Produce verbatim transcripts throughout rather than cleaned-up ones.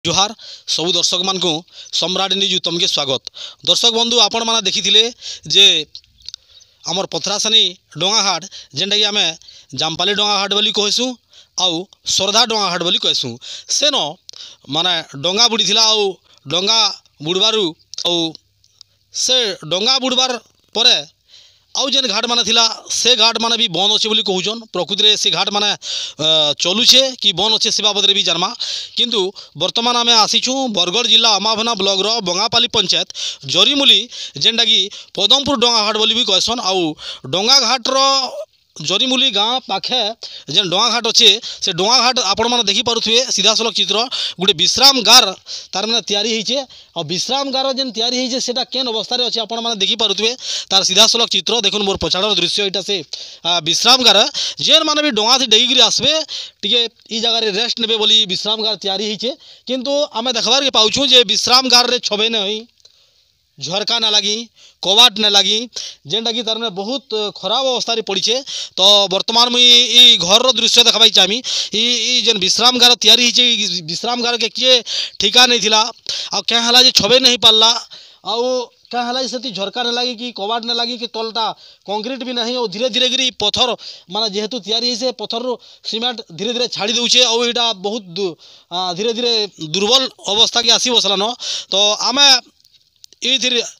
जुहार सबु दर्शक मान को सम्राट न्यूज उत्तम के स्वागत। दर्शक बंधु आपण मैंने देखी जे आमर पथरासानी डोंगाघाट जेनटा कि आम जामपाली डोंगाघाट बोली कहसु आउ सरधा डोंगाघाट बोली कहसु सेन माने डोंगा बुड़ी आउ डोंगा बुड़बारू आउ से डोंगा बुड़बार परे आउ जेन घाट माने थिला से घाट माने भी बंद अच्छे बोली कहून। प्रकृति रे से घाट माने चलुछे कि बंद अच्छे से बाबद भी जानमा किंतु वर्तमान आम आसीचु बरगढ़ जिला अमाभना ब्लॉक रो बंगापाली पंचायत जरीमुली जेनटा कि पदमपुर डोंगा घाट बोली भी कहसन। आउ डोंगा घाट रो जरीमुली गाँ पाखे जेन डोंगा घाट अच्छे से डोंगा घाट आपण मैंने देखी पारे सीधा सलख चित्र गोटे विश्राम गार तार मैंने तैयारी होइछे और विश्राम गार जेन तैयारी होइछे सेटा केन अवस्था रे अच्छे आपण मैंने देखी पारे तार सीधा सलख चित्र देखुन मोर पछाड़र दृश्य यहाँ से विश्राम गार जेन माने भी डोंगा थी डेगिक आसबे टे ई जगार रेस्ट नेबे बोली विश्राम गार तैयारी होइछे किंतु आम देखबार के पाउछु जे विश्राम गार रे छबे न होई झरका न लगी कबाट न लगी जेनटा कि तार में बहुत खराब अवस्था पड़े। तो वर्तमान मुई घर रो दृश्य देखा चाहमी ई जेन विश्राम गार तैयारी होइछे विश्राम गार के किए ठिका नहीं थिला आ क्या हला जे छबे नहीं पारला आउ क्या हला से झरका न लगी कि कबाट न लगी कि तलटा कंक्रीट भी नहीं और धीरे धीरे गिरी पत्थर माने जेहेतु तैयारी से पत्थर रो सीमेंट धीरे धीरे छाड़ी दउछे और यहाँ बहुत धीरे धीरे दुर्बल अवस्था के आसी बसलान। तो आम ये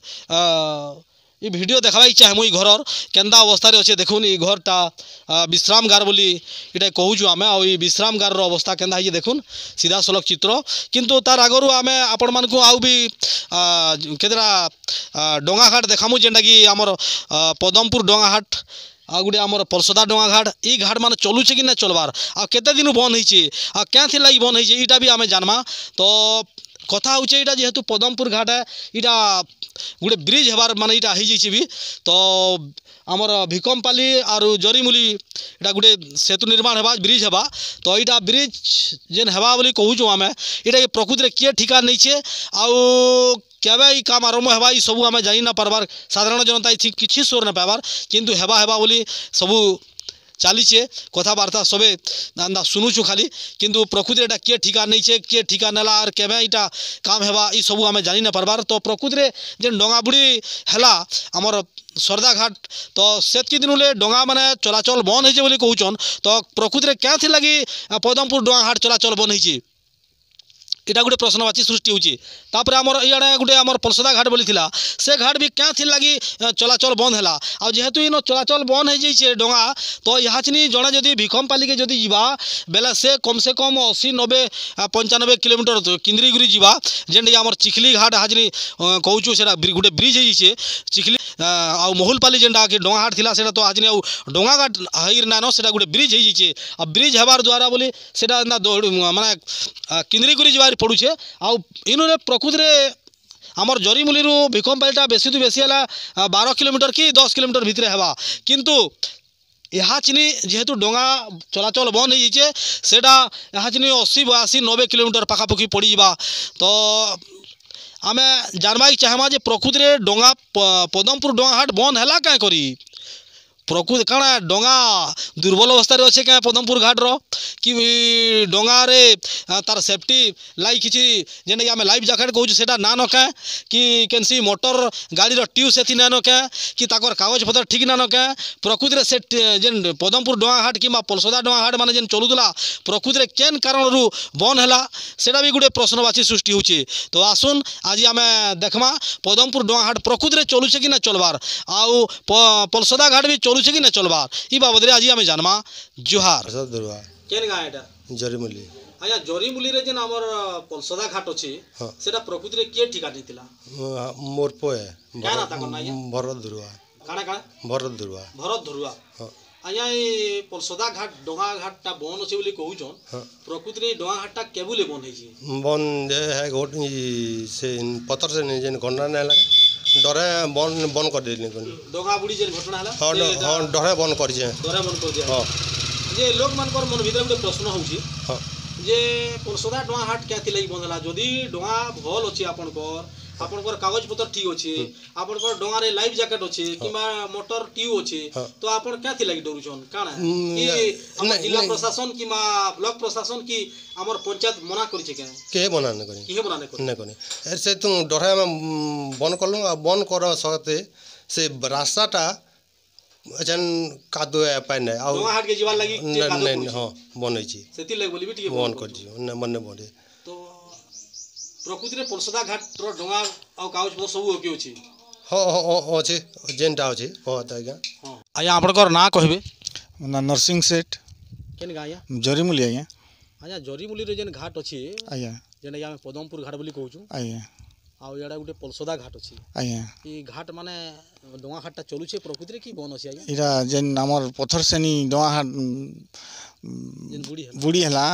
ये वीडियो देखा चाहे मुई घर केन्दा अवस्था अच्छे देखुन ये घरटा विश्राम गार बोली इटा कहूँ आम आ विश्राम गार अवस्था केन्दा है देखुन सीधा सलख चित्र किंतु तार आगरू आम आपण मानकु आउ भी केतरा डोंगा घाट देखामु जेनटा कि आमर पदमपुर डोंगा घाट आ गुटे आमर परसदा डोंगा घाट ई घाट मान चलुचे कि ना चलबार आ केते दिन बंद होइछे आ क्या थी लगी बंद होइछे इटा भी आम जानमा। तो कथा होचे इटा जेहेतु पदमपुर घाट है इटा गोटे ब्रिज हबार माने इटा हो जाइए भी। तो आमर भिकमपाली और जरीमुली इटा गोटे सेतु निर्माण हेबा ब्रिज हेबा तो इटा ब्रिज जेन हेबा बोली कहूँ आम इटा प्रकृति किए ठिका नहीं छे आउ केबे ई काम आरंभ हेबा ई सबू आम जानी ना पारबार साधारण जनता किसी सोर ना पाइबार किंतु हेबा हेबा बोली सबू चलीचे कथबार्ता सबे अंदा शुणुचु खाली किंतु प्रकृति एटा किए ठिका नहीं छे किए ठिका नेला और केबे इटा काम हेबा ई सबू आम जानी ना पारबार। तो प्रकृति रे जेन डोंगा बुड़ी हैला आमर सरदा घाट तो सेतकी दिनुले डोंगा माने चलाचल बंद होइछे बोली कहउछन। तो प्रकृति रे क्या थी लगी पदमपुर डोंगा घाट चलाचल बंद होइछे इटा गोटे प्रश्नवाची सृष्टि होची। तापर आमर इआडे गोटे आमर परसदा घाट बोली थिला से घाट भी क्या थी लगी चलाचल बंद हैला आ जेहेतु इन चलाचल बंद हो जाइए डोंगा तो यहाँ जड़े जदि भिकमपाली के जदि जीवा बेले से कम से कम अशी नबे पंचानबे किलोमीटर किंद्रीगुरी जीवा जेनटा आमर चिखली घाट हाजनी कहूँ से गोटे ब्रिज हो चिखली आ महुलपाली जेनटा कि डोंगा घाट थिला सेटा तो हाजनी आउ डोंगा घाट हाइर नानो सेटा गोटे ब्रिज हो आ ब्रिज हेबार द्वारा बोली सेटा माने किंद्रीगुरी जीवार पड़ुछे आउ इनुरे प्रकृति रे आमर जरीमुली भिकमपालीटा बेसी तो बेसी है बारह किलोमीटर कि दस किलोमीटर भितर हेबा किंतु यहाँ चिनी जेहेतु डोंगा चलाचल बंद हो जाइए सेटा यहाँ चिनी अशी बयासी नबे किलोमीटर पाखापाखि पड़ जा। तो आम जानवा चाहमा जे प्रकृति रे डोंगा पदमपुर डोंगा घाट बंद है क्या करी प्रकृति काଣା डोंगा दुर्बल अवस्था रे अच्छे क्या पदमपुर घाट रो कि डोंगा रे तार सेफ्टी लाई किसी जेने आम लाइफ जैकेट कहूँ सेटा ना नका कि केनसी मोटर गाड़ी रो ट्यूब से ना नका कि ताकर कागज पत्र ठीक ना नका प्रकृति रे से जेन पदमपुर डोंगा घाट कि परसदा डोंगा घाट माने जेन चलुला प्रकृति रे केन कारण रु बंद हैला सेटा भी गोटे प्रश्नवाची सृष्टि होची। तो आसुन आज आम देखमा पदमपुर डोंगा घाट प्रकृति रे चलुचे कि ना चलबार आउ परसदा घाट भी चलुचे कि ना चलबार ई बाबद रे आज आम जानमा। जुहार केन गाँ एटा जरीमुली आया जरीमुली रे जेन हमर परसदा घाट अछि सेटा प्रकृति रे के ठिका दितिला मोर पोए क्या ना ताको नाया भरत धुरुआ काना काना भरत धुरुआ भरत धुरुआ आया ए परसदा घाट डोंगा घाटटा बन अछि बोली कहउछन प्रकृति रे डोंगा घाटटा केबुले बन हेछि बन है गोट से पत्थर से जेन गंडा ना लगा डरे बन बन कर देली डोंगा बुड़ी जेन घटना हला हां हां डरे बन कर जे डरे बन कर जे हां जे लोक मानकर मन भीतर गोटे प्रश्न होउछि जे परसदा डोंगा घाट क्या थी लगी बंद हला जदि डोंगा भल अछि आपनकर आपनकर कागज पत्र ठीक अछि आपनकर डोंगारे लाइफ जैकेट अछि किमा मोटर ट्यूब अछि तो आपन क्या थी लागि डरुछन काना कि हम जिला प्रशासन किमा ब्लॉक प्रशासन की हमर पंचायत मना करि छै के के बना न करी के बना न करि न करी से तू डरा में बन करलु आ बन कर सकते से रास्ताटा जन कादो पाइ नै आ डोंगा हाट के जीवा लागि जे कादो नहीं हां बनै छी सेति लागि बोलबी टिके बन कर छी न मन बने तो प्रकृति रे परसदा घाट रो डोंगा आ कागज पत्र सब ओके अछि हां हां अछि जेनटा अछि कहत आज्ञा हां आया आपनकर ना कहबे ना नरसिंह सेठ केन गाया जरीमुली आज्ञा आया जरीमुली रे जेन घाट अछि आज्ञा जेने हम पदमपुर घाट बोली कहउछु आज्ञा आ याडा गुटे पलसदा घाट अछि आज्ञा ई घाट माने डोंगा घाटटा चलु छे प्रकृति रे की बन अछि आया इरा जेन हमर पत्थर सेनी डोआ हाट जेन बुढ़ी है बुढ़ी हला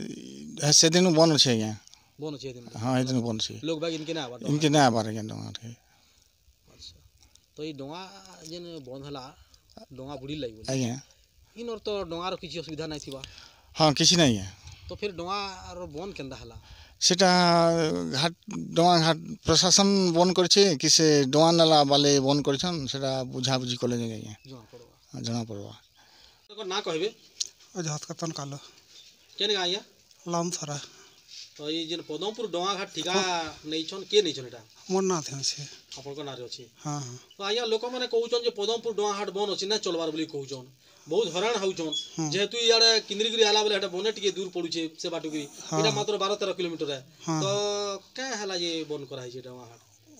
से दिन बन छै आज्ञा बन अछि दिन हां ए दिन बन छै लोग बाग इनके ना आबा इनके ना आबार आज्ञा डोआ हाट अच्छा तो ई डोंगा जेन बन हला डोंगा बुढ़ी लागि बोली आज्ञा इन और तो डोंगा रो किछि असुविधा नै थिबा हां किछि नै आज्ञा तो फिर डोंगा रो बन केंदा हला सेटा घाट डोआ घाट प्रशासन बन करछे कि से डोआ नाला वाले बन करछन सेटा बुझा बुझी कले आज्ञा जना पड़वा जना पड़वा तो ना कहबे अजहत कतन कालो केन गाया लाम थरा तो ई जेन पदमपुर डोंगा घाट ठिका नै छन के नै छन एटा मोर ना थे से आपन नारे अछि हां हां तो आया लोक माने कहउछन जे पदमपुर डोंगा हाट बन अछि ना चलबार बोली कहउछन बहुत हैरान होउछन जेहेतु याडे किंद्रीगिरी आला बोले एटा बने टिके दूर पडुछे से बाटुगिरी एटा मात्र बारह तेरह किलोमीटर है तो का हला जे बन कराइ छै डोंगा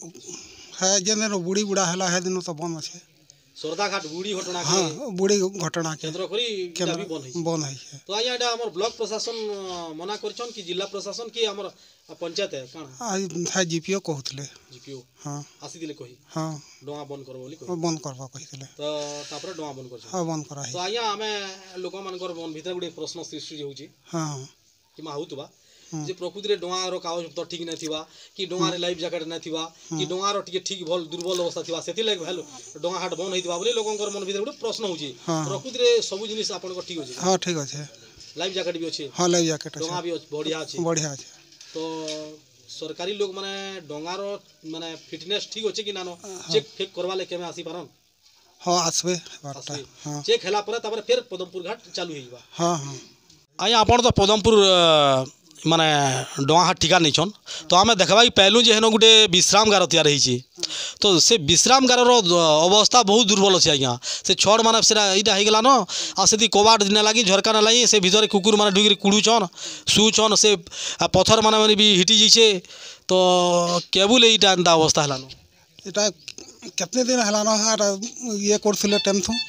हाट है जेने बुढ़ी बुढ़ा हला है दिन तो बन अछि सरदा घाट बुढ़ी घटना के हां बुढ़ी घटना के केंद्र करी एटा भी बन है बन है तो आया एटा हमर ब्लॉक प्रशासन मना करछन कि जिला प्रशासन की हमर पंचायत है काना आ है जीपीओ कहउतले जीपीओ हां आसी दिले कही हां डोंगा बन करबो बोली कही बन करबा कहितले तो तापर डोंगा बन करछ हां बन करा तो आया हमें लोक मानकर मन भीतर गुटे प्रश्न सृष्टि होउची हां कि मा होउतबा जे प्रकृति रे डोंगा रो कागज पत्र ठीक नै थिबा कि डोंगा रे लाइफ जैकेट नै थिबा कि डोंगा रो टिके ठीक भल दुर्बल अवस्था थिबा सेति लाग भेल डोंगा हाट बन होइतबा बोली लोकंकर मन भीतर गुटे प्रश्न होउची प्रकृति रे सब जिनिस आपन को ठीक होची हां ठीक अछि लाइफ जैकेट भी अछि हां लाइफ जैकेट अछि डोंगा भी बढ़िया अछि बढ़िया अछि तो सरकारी लोग माने डोंगा रो माने फिटनेस ठीक होचे कि नानो चेक फेक करवा ले केमे आसी पारन हां आसबे बारटा हां चेक हैला पर तापर फिर पदमपुर घाट चालू हेइबा हां हां आया आपण तो पदमपुर माने डोंगा हाट ठिका नहीं छन तो आमे देखबा कि पहलू जे हेनो गुटे विश्राम गार तैयार हेछि तो से विश्राम गार रो अवस्था बहुत दुर्बल अछि आज्ञा से छड़ माने सेरा इटा हे गेला न आ सेति कोबाड न लागी झरका न लागी से भीतर कुकुर माने ढुगिर कुडू छन सु छन से पत्थर माने माने भी हिटी जइछे तो केबुल इटा अंदा अवस्था हला न एटा कितने दिन हला न ये करथिले टाइम थु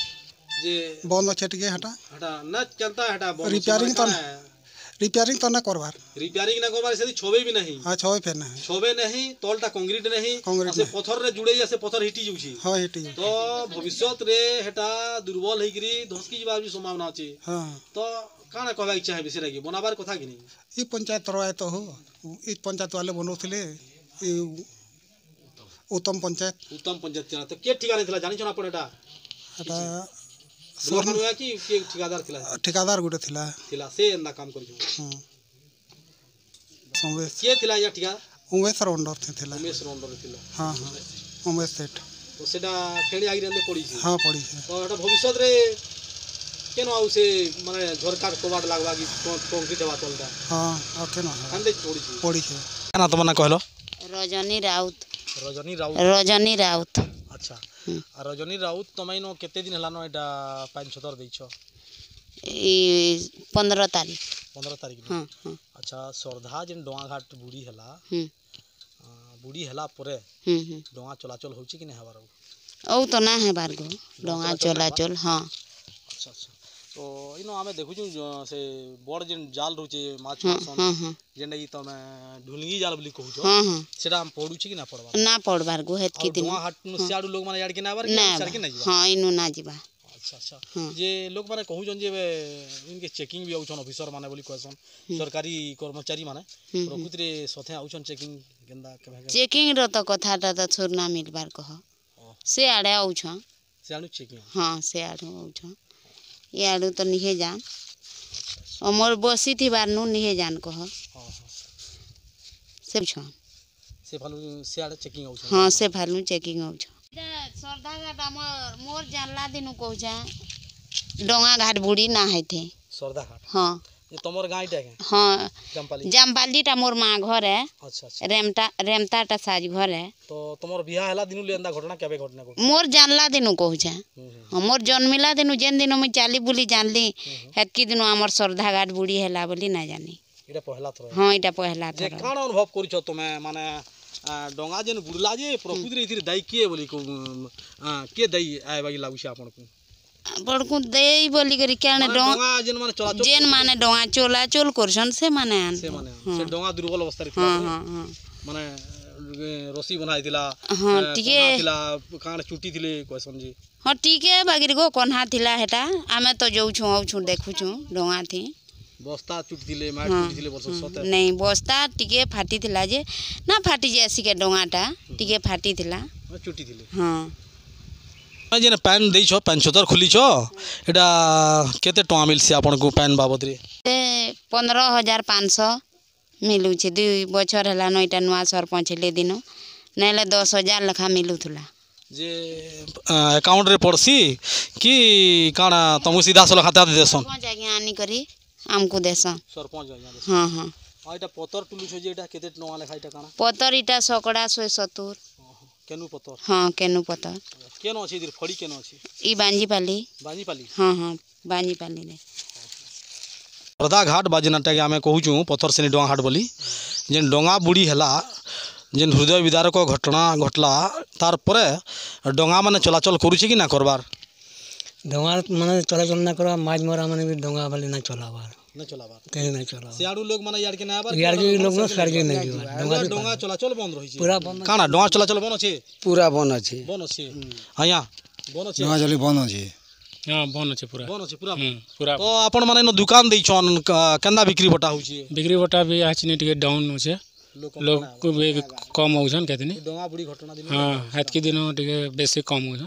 जे बंद छे टिके हटा हटा न चलता हटा रिपेयरिंग तो रिपेयरिंग तो ना करबार रिपेयरिंग ना करबार से छोबे भी नहीं हां छोबे फेर नहीं छोबे नहीं तोलटा कंक्रीट नहीं से पत्थर रे जुड़े से पत्थर हिटी जुछि हां हिटी तो भविष्यत रे हेटा दुर्बल हेगिरी धसकी जीवार भी संभावना अछि हां तो काना कहबा इच्छा है बिसरा की बनाबार कथा कि नहीं ई पंचायत तरवाय तो हो ई पंचायत वाले बनौथिले ई उत्तम पंचायत उत्तम पंचायत तो के ठिकाने थिला जानि छन अपन एटा एटा स्वर्ण हुआ कि के ठेकेदार थिला ठेकेदार गुटे थिला थिला से एंदा काम करजो हां उमेश के थिला या ठिका उमेश रंडर थे थिला उमेश रंडर थिला हां हां उमेश सेठ तो सेटा खेणी आगी रंदे पड़ी छी हां पड़ी है तो एटा भविष्यत रे केनो आउ से माने झरका कोबाड लागबा कि कंक्रीट देबा तलदा हां आ केनो अंदे पड़ी छी पड़ी है ना तो मना कहलो रजनी राउत रजनी राउत रजनी राउत अच्छा आ रजनी राउत तमैनो केते दिन हलानो एटा पाइन छतर दैछो ई पंद्रह तारीख पंद्रह तारीख हां हां अच्छा सरधा जेन डोंगा घाट बुढ़ी हला हम बुढ़ी हला परे हम हम डोंगा चलाचल होछि कि नै हबार औ तो ना है बारगो डोंगा चलाचल हां अच्छा अच्छा तो इनो आमे देखु छु से बड़ जेन जाल रहउचे माछ हां मासन हां जेन ई तमे ढुलगी जाल बोली कहू छो हां हां सेटा हम पडु छी कि ना पड़बा ना पड़बार गो हेत की दिन डोंगा हाट नु सियाडू लोग माने याड के ना बार ना के ना जीवा हां इनु ना जीवा अच्छा अच्छा जे लोग माने कहू जन जे इनके चेकिंग भी आउछन ऑफिसर माने बोली कहसन सरकारी कर्मचारी माने प्रकृति रे सथे आउछन चेकिंग गेंदा के चेकिंग रो तो कथाटा तो छोर ना मिलबार कह से आड़े आउछ से आनु चेकिंग हां से आड़े आउछ ये आड़ू तो निहे जान अमर बसी थी बार नु निहे जान कह हां हां सब छ से फालू सियाड़े चेकिंग होछ हाँ से फालू चेकिंग होछ सरदा घाट हमर मोर जानला दिनु कहछा डोंगा घाट बुड़ी ना हेथे सरदा घाट हाँ ये तमर गाँव टा के हाँ जमपाली जमपाली टा मोर माँ घर है अच्छा अच्छा रेमटा रेमता टा साज घर है तो तमर बियाह हला दिनु लेंदा घटना केबे घटना को मोर जानला दिनु कहछा हाँ मोर जन्मिला दिनु जेन दिनु मैं चाली बुली जानली हेतकी दिनु हमर सरदा घाट बुड़ी हैला बोली ना जानी एटा पहला थर हाँ इटा पहला जे थर काण अनुभव करिछ तमे माने डोंगा जेन बुड़ला जे प्रकृति रे इथिर दाई के बोली को के दाई आय बागी लागुछ आपन को बड़कु देई बोली करी केने डोंगा जेन माने चलाचल जेन माने डोंगा चलाचल करछन से माने आन से माने से डोंगा दुर्बल अवस्था रे हाँ हाँ हाँ माने रसी बनाई दिला हाँ टिके दिला काण चुटी दिले कहसन जी हाँ टिके बागिर गो कोन्हा थिला हेटा आमे तो जाऊ छु आउ छु देखु छु डोंगा थी बस्ता चुटी दिले माट चुटी दिले वर्ष सते नहीं बस्ता टिके फाटी थिला जे ना फाटी जे आसी के डोंगाटा टिके फाटी थिला चुटी दिले हाँ जेन पैन देइछ पैन छतर खुलीछ एटा केते टका मिलसी आपन को पैन बाबद रे ए पंद्रह हजार पाँच सौ मिलू छे दुई बछर हला न इटा नुआ सरपंच ले दिनो नेले दस हजार लखा मिलू थुला जे अकाउंट रे पड़सी कि काना तुम सीधा सल खाता दे देसन सरपंच आगे आनी करी हमको देसन सरपंच आज्ञा देसन हाँ हाँ आ एटा पतर टुलु छ जे एटा केते टका लेखा एटा काना पतर इटा सकड़ा सौ सत्तर केनु पतर हाँ केनु पतर केन अछि इधर फड़ी केन अछि ई बांजीपाली बाजीपाली हाँ हाँ बांजीपाली रे सरदा घाट बा जेनटा के आमे कहूछु पत्थर से डोंगा घाट बोली जेन डोंगा बुड़ी हला जेन हृदय विदारक घटना घटला तार परे डोंगा माने चलाचल करूछि कि ना करबार डोंगा माने चलाचल ना करबा माछ मरा माने भी डोंगा वाले ना चलाबार ना चलाबार कहीं नहीं चलाबार सियाड़ू लोग माने यार के ना आबार यार के लोग ना सर के नहीं जीवा डोंगा डोंगा चलाचल बंद रही पूरा बंद काना डोंगा चलाचल बन अछि पूरा बन अछि बन अछि आया बन अछि डोंगा चली बन अछि हाँ बन अच्छे पूरा बन अछि पूरा पूरा तो आपण माने न दुकान दैछन केंदा बिक्री बटा होछि बिक्री बटा भी आछनी टिके डाउन होछे लोग को भी कम होछन केतनी डोंगा बुड़ी घटना दिन हाँ हेतकी दिन टिके बेसी कम होछन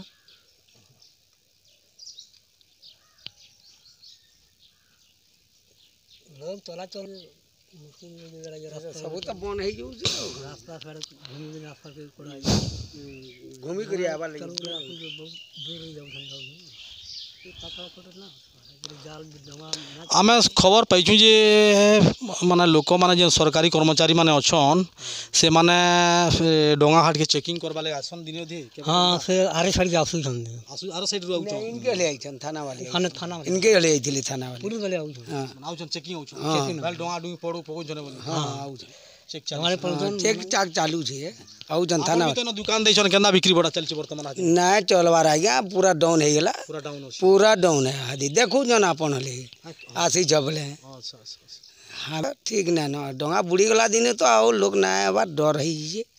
लोग चलाचल सब त बन हे जो रास्ता सारे घूमी रास्ता के कोड़ा घूमी करी आबा लगी बहुत दूर जाऊ जाऊ ये पता पड़े ना जाल डोंगा ना आमे खबर पाइछु जे माने लोक माने जे सरकारी कर्मचारी माने अछन से माने डोंगा घाट के चेकिंग करबा ले आसन दिन दी हां से आरे साइड के आसु छन आसु आरो साइड रो आउछ इनके ले आइछन थाना वाले थाना थाना इनके ले आइथिले थाना वाले पुलिस वाले आउ छन हां आउछन चेकिंग आउछ चेकिंग भाल डोंगा डुई पड़ो पको जने बोली हां आउछ चेक हमारे पर चेक चाक चालू छे आउ जन थाना तो दुकान दैछन केंदा बिक्री बड़ा चल छै वर्तमान आज ना चलवार आ गया पूरा डाउन हे गेला पूरा डाउन हो पूरा डाउन है आदि देखू जन अपन ले आसी जबले अच्छा अच्छा हाँ ठीक ना ना डोंगा बुड़ी गला दिन तो आओ लोग ना आबार डर है